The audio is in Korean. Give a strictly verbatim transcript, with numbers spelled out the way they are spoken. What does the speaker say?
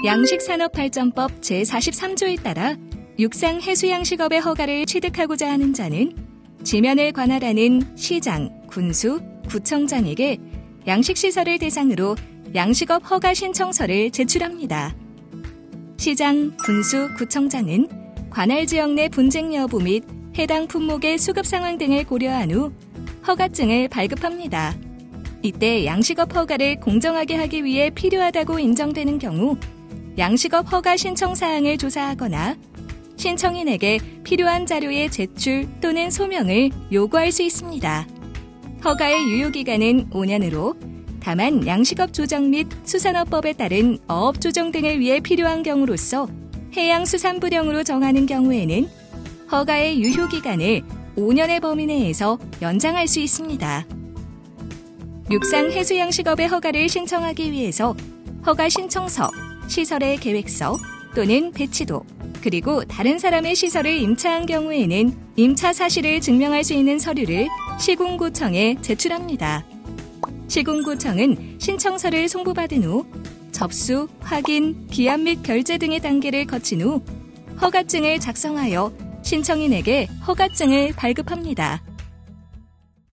양식산업발전법 제사십삼 조에 따라 육상해수양식업의 허가를 취득하고자 하는 자는 지면을 관할하는 시장, 군수, 구청장에게 양식시설을 대상으로 양식업 허가 신청서를 제출합니다. 시장, 군수, 구청장은 관할 지역 내 분쟁 여부 및 해당 품목의 수급 상황 등을 고려한 후 허가증을 발급합니다. 이때 양식업 허가를 공정하게 하기 위해 필요하다고 인정되는 경우 양식업 허가 신청 사항을 조사하거나 신청인에게 필요한 자료의 제출 또는 소명을 요구할 수 있습니다. 허가의 유효기간은 오 년으로 다만 양식업 조정 및 수산업법에 따른 어업 조정 등을 위해 필요한 경우로서 해양수산부령으로 정하는 경우에는 허가의 유효기간을 오 년의 범위 내에서 연장할 수 있습니다. 육상해수양식업의 허가를 신청하기 위해서 허가 신청서, 시설의 계획서 또는 배치도, 그리고 다른 사람의 시설을 임차한 경우에는 임차 사실을 증명할 수 있는 서류를 시군구청에 제출합니다. 시군구청은 신청서를 송부받은 후 접수, 확인, 기한 및 결제 등의 단계를 거친 후 허가증을 작성하여 신청인에게 허가증을 발급합니다.